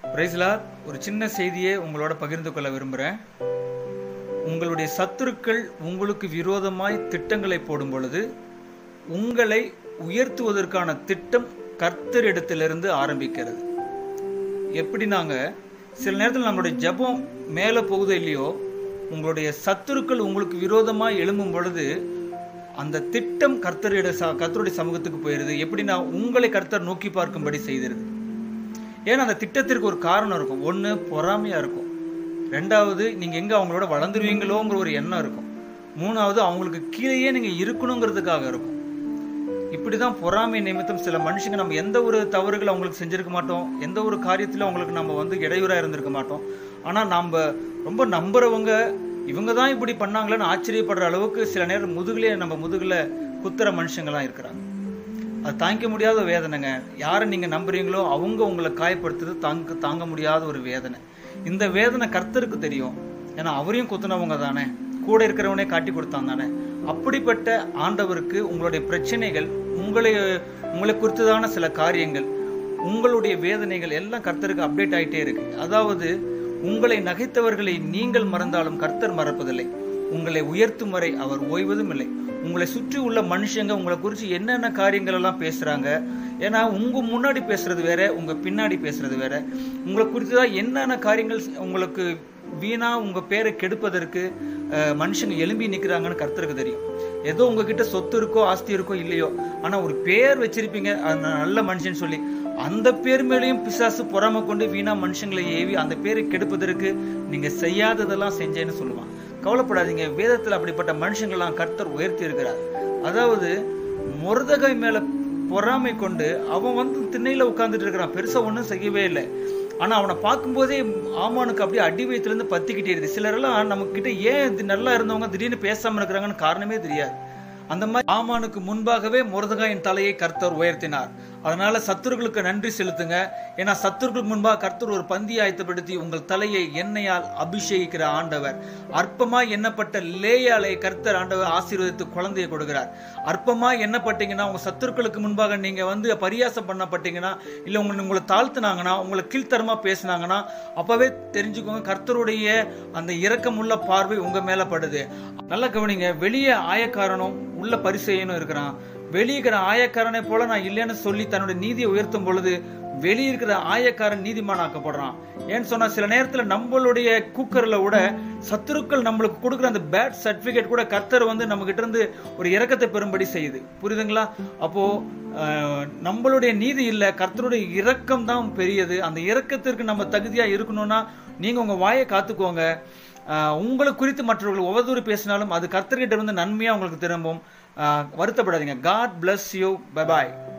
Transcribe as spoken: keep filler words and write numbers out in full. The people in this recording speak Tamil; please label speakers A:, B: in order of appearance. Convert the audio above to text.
A: Price Lord. ஒரு சின்ன செய்தியை உங்களோட பகிர்ந்து கொள்ள விரும்புகிறேன். உங்களுடைய சத்துருக்கள் உங்களுக்கு விரோதமாய் திட்டங்களை போடும் பொழுது உங்களை உயர்த்துவதற்கான திட்டம் கர்த்தரிடத்திலிருந்து ஆரம்பிக்கிறது. எப்படி நாங்கள் சில நேரத்தில் நம்மளுடைய ஜெபம் மேலே போகுதோ இல்லையோ, உங்களுடைய சத்துருக்கள் உங்களுக்கு விரோதமாக எழும்பும் பொழுது அந்த திட்டம் கர்த்தருடைய கர்த்தருடைய சமூகத்துக்கு போயிடுது. எப்படின்னா உங்களை கர்த்தர் நோக்கி பார்க்கும்படி செய்திருது. ஏன்னா அந்த திட்டத்திற்கு ஒரு காரணம் இருக்கும். ஒன்று பொறாமையாக இருக்கும், ரெண்டாவது நீங்கள் எங்கே அவங்களோட வளர்ந்துருவீங்களோங்கிற ஒரு எண்ணம் இருக்கும், மூணாவது அவங்களுக்கு கீழேயே நீங்கள் இருக்கணுங்கிறதுக்காக இருக்கும். இப்படி தான் பொறாமை நிமித்தம் சில மனுஷங்க நம்ம எந்த ஒரு தவறுகள் அவங்களுக்கு செஞ்சுருக்க மாட்டோம், எந்த ஒரு காரியத்திலும் அவங்களுக்கு நம்ம வந்து இடையூறாக இருந்திருக்க மாட்டோம். ஆனால் நம்ம ரொம்ப நம்புறவங்க இவங்க தான் இப்படி பண்ணாங்களேன்னு ஆச்சரியப்படுற அளவுக்கு சில நேரம் முதுகுலே நம்ம முதுகில் குத்துற மனுஷங்களாம் இருக்கிறாங்க. அது தாங்கிக்க முடியாத வேதனைங்க. யாரை நீங்கள் நம்புறீங்களோ அவங்க உங்களை காயப்படுத்துறது தாங்க தாங்க முடியாத ஒரு வேதனை. இந்த வேதனை கர்த்தருக்கு தெரியும். ஏன்னா அவரையும் குத்துனவங்க தானே, கூட இருக்கிறவனே காட்டி கொடுத்தான் தானே. அப்படிப்பட்ட ஆண்டவருக்கு உங்களுடைய பிரச்சனைகள், உங்களை உங்களை குறித்ததான சில காரியங்கள், உங்களுடைய வேதனைகள் எல்லாம் கர்த்தருக்கு அப்டேட் ஆகிட்டே இருக்கு. அதாவது உங்களை நகைத்தவர்களை நீங்கள் மறந்தாலும் கர்த்தர் மறப்பதில்லை. உங்களை உயர்த்தும் வரை அவர் ஓய்வதும் இல்லை. உங்களை சுற்றி உள்ள மனுஷங்க உங்களை குறித்து என்னென்ன காரியங்கள் எல்லாம் பேசுறாங்க. ஏன்னா உங்க முன்னாடி பேசுறது வேற, உங்க பின்னாடி பேசுறது வேற. உங்களை குறித்து தான் என்னென்ன காரியங்கள் உங்களுக்கு வீணா உங்க பேரை கெடுப்பதற்கு மனுஷங்க எழும்பி நிற்கிறாங்கன்னு கர்த்தருக்கு தெரியும். ஏதோ உங்ககிட்ட சொத்து இருக்கோ ஆஸ்தி இருக்கோ இல்லையோ, ஆனா ஒரு பேர் வச்சிருப்பீங்க நல்ல மனுஷன் சொல்லி, அந்த பேர் மேலேயும் பிசாசு பொறாம கொண்டு வீணா மனுஷங்களை ஏவி அந்த பேரை கெடுப்பதற்கு நீங்க செய்யாததெல்லாம் செஞ்சேன்னு சொல்லுவான். கவலைப்படாதீங்க, வேதத்தில் அப்படிப்பட்ட மனுஷங்கள்லாம் கர்த்தர் உயர்த்தி இருக்கிறார். அதாவது மொர்தெகாய் மேல பொறாமை கொண்டு அவன் வந்து திண்ணையில உட்கார்ந்துட்டு இருக்கிறான், பெருசா ஒன்றும் செய்யவே இல்லை. ஆனா அவனை பார்க்கும்போதே ஆமானுக்கு அப்படியே அடி வயிற்றுல இருந்து பத்திக்கிட்டே இருக்கு. சிலரெல்லாம் நம்ம கிட்ட ஏன் நல்லா இருந்தவங்க திடீர்னு பேசாம இருக்கிறாங்கன்னு காரணமே தெரியாது. அந்த மாதிரி ஆமானுக்கு முன்பாகவே மொர்தெகாயின் தலையை கர்த்தர் உயர்த்தினார். அதனால சத்துருக்களுக்கு நன்றி செலுத்துங்க. ஏன்னா சத்துருக்களுக்கு முன்பாக கர்த்தர் ஒரு பந்தி ஆயத்தப்படுத்தி உங்கள் தலையை எண்ணெயால் அபிஷேகிக்கிற ஆண்டவர். அற்பமாய் எண்ணப்பட்ட லேயாலை கர்த்தர் ஆண்டவர் ஆசீர்வதித்து குழந்தையை கொடுக்கிறார். அற்பமாய் எண்ணப்பட்டீங்கன்னா, உங்க சத்துருக்களுக்கு முன்பாக நீங்க வந்து பரியாசம் பண்ணப்பட்டீங்கன்னா, இல்ல உங்களை உங்களை தாழ்த்தினாங்கன்னா, உங்களை கீழ்த்தரமா பேசினாங்கன்னா, அப்பவே தெரிஞ்சுக்கோங்க கர்த்தருடைய அந்த இரக்கமுள்ள பார்வை உங்க மேல படுது. நல்லா கவனிங்க. வெளியே ஆயக்காரனும் உள்ள பரிசேயனும் இருக்கிறான். வெளியிருக்கிற ஆயக்காரனை போல நான் இல்லைன்னு சொல்லி தன்னுடைய நீதியை உயர்த்தும் பொழுது வெளியிருக்கிற ஆயக்காரன் நீதிமான் ஆக்கப்படுறான். ஏன்னு சொன்னா சில நேரத்துல நம்மளுடைய கூக்கர்ல கூட சத்துருக்கள் நம்மளுக்கு கொடுக்குற அந்த பேட் சர்டிபிகேட் கூட கர்த்தர் வந்து நம்ம கிட்ட இருந்து ஒரு இரக்கத்தை பெறும்படி செய்யுது. புரியுதுங்களா? அப்போ நம்மளுடைய நீதி இல்ல, கர்த்தருடைய இரக்கம் தான் பெரியது. அந்த இரக்கத்திற்கு நம்ம தகுதியா இருக்கணும்னா நீங்க உங்க வாயை காத்துக்கோங்க. உங்களை குறித்து மற்றவர்கள் ஒவ்வொரு பேசினாலும் அது கர்த்தர்கிட்ட இருந்து நன்மையா உங்களுக்கு திரும்பும். வருத்தப்படாதீங்க. God bless you. Bye bye.